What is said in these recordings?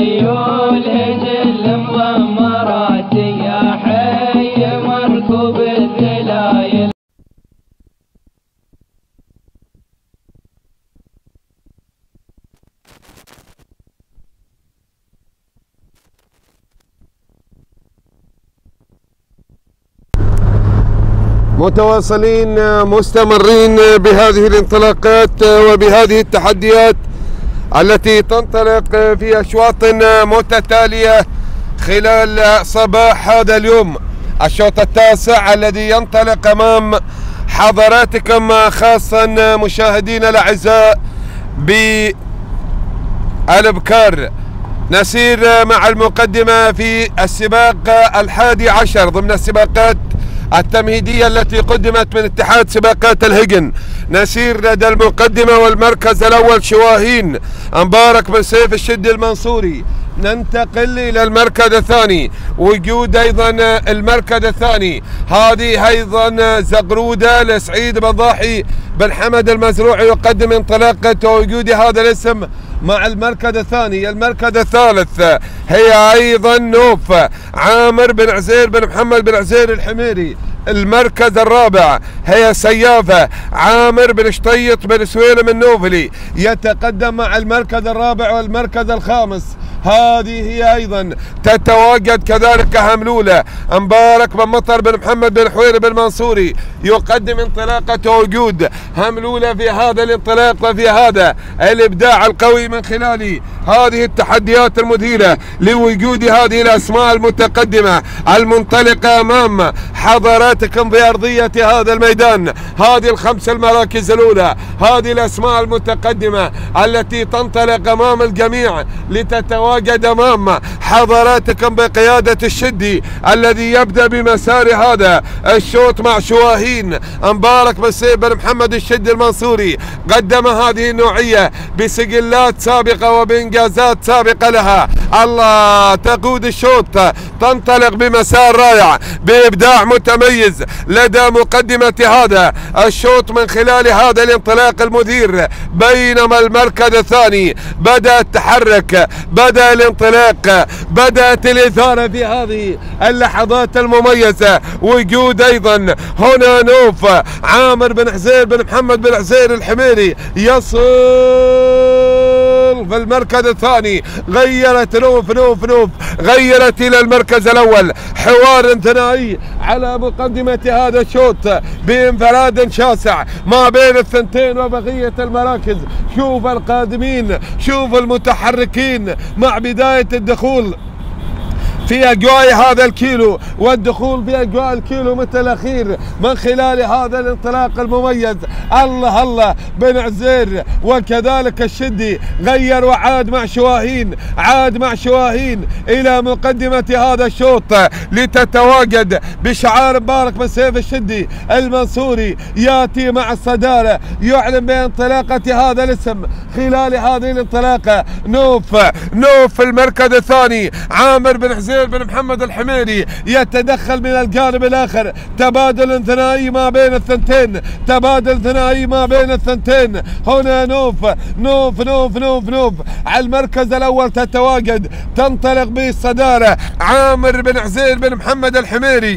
خيول هجل مضمرات يا حي مركوب الذلايل. متواصلين مستمرين بهذه الانطلاقات وبهذه التحديات التي تنطلق في أشواط متتالية خلال صباح هذا اليوم، الشوط التاسع الذي ينطلق أمام حضراتكم خاصة مشاهدينا الأعزاء بالإبكار. نسير مع المقدمة في السباق 11 ضمن السباقات التمهيدية التي قدمت من اتحاد سباقات الهجن. نسير لدى المقدمة والمركز الأول شواهين مبارك بن سيف الشدي المنصوري. ننتقل إلى المركز الثاني، وجود أيضا المركز الثاني هذه أيضا زغرودة لسعيد بن ضاحي بن حمد المزروعي يقدم انطلاقة وجود هذا الاسم مع المركز الثاني. المركز الثالث هي أيضا نوف عامر بن عزير بن محمد بن عزير الحميري. المركز الرابع هي سيافة عامر بن شطيط بن سويلم النوفلي يتقدم مع المركز الرابع والمركز الخامس. هذه هي أيضا تتواجد كذلك هملولة مبارك بن مطر بن محمد بن حوير بن منصوري يقدم انطلاقة وجود هملولة في هذا الانطلاق وفي هذا الإبداع القوي من خلال هذه التحديات المذهلة لوجود هذه الأسماء المتقدمة المنطلقة أمام حضراتكم بأرضية هذا الميدان. هذه الخمس المراكز الأولى، هذه الأسماء المتقدمة التي تنطلق أمام الجميع لتتواجد أمام حضراتكم بقيادة الشدي الذي يبدأ بمسار هذا الشوط مع شواهين مبارك بن سيف بن محمد الشدي المنصوري. قدم هذه النوعية بسجلات سابقة وبإنجازات سابقة لها. الله، تقود الشوط، تنطلق بمسار رائع بإبداع متميز لدى مقدمة هذا الشوط من خلال هذا الانطلاق المثير. بينما المركز الثاني بدأ التحرك، بدأ الانطلاق، بدأت الإثارة في هذه اللحظات المميزة. وجود أيضا هنا نوف عامر بن عزير بن محمد بن عزير الحميري يصل في المركز الثاني. غيرت نوف غيرت إلى المركز الأول. حوار ثنائي على مقدمة هذا الشوط بانفراد شاسع ما بين الثنتين وبقية المراكز. شوف القادمين، شوف المتحركين مع بداية الدخول في أجواء هذا الكيلو والدخول في أجواء الكيلو متر الأخير من خلال هذا الانطلاق المميز. الله بن عزير وكذلك الشدي غير وعاد مع شواهين، عاد مع شواهين إلى مقدمة هذا الشوط لتتواجد بشعار مبارك بن سيف الشدي المنصوري يأتي مع الصدارة. يعلن بانطلاقة هذا الاسم خلال هذه الانطلاقة نوف المركز الثاني. عامر بن عزير بن محمد الحميري يتدخل من الجانب الآخر. تبادل ثنائي ما بين الثنتين، تبادل ثنائي ما بين الثنتين. هنا نوف على المركز الأول تتواجد، تنطلق بالصدارة عامر بن عزير بن محمد الحميري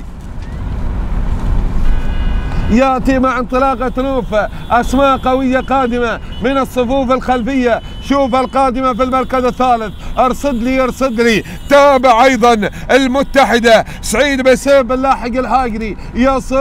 يأتي مع انطلاقة نوف. أسماء قوية قادمة من الصفوف الخلفية. شوف القادمة في المركز الثالث، ارصد لي تابع أيضا المتحدة سعيد بن سيف بن لاحق الهاجري. يصل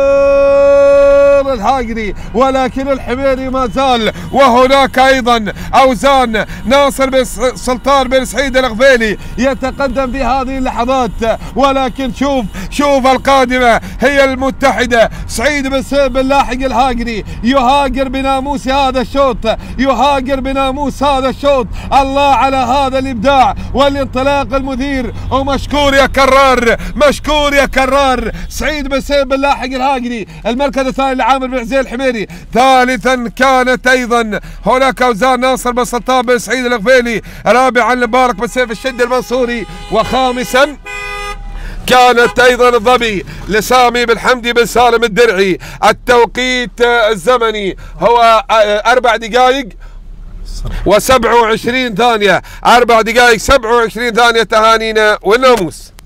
الهاجري ولكن الحميري ما زال. وهناك أيضا أوزان ناصر بن سلطان بن سعيد الغفيلي يتقدم في هذه اللحظات. ولكن شوف القادمة هي المتحدة سعيد بن سيف بن لاحق الهاجري يهاجر بناموس هذا الشوط، يهاجر بناموس هذا الشوط. الله على هذا الإبداع والانطلاق المثير. ومشكور يا كرار، مشكور يا كرار سعيد بن سيف بن لاحق الهاجري. المركز الثاني لعامر بن عزير الحميري. ثالثا كانت أيضا هناك أوزان ناصر بن سلطان بن سعيد الغفيلي. رابعا مبارك بن سيف الشدي المنصوري. وخامسا كانت أيضا الظبي لسامي بن حمدي بن سالم الدرعي. التوقيت الزمني هو 4 دقائق و27 ثانية، 4 دقائق 27 ثانية. تهانينا والناموس.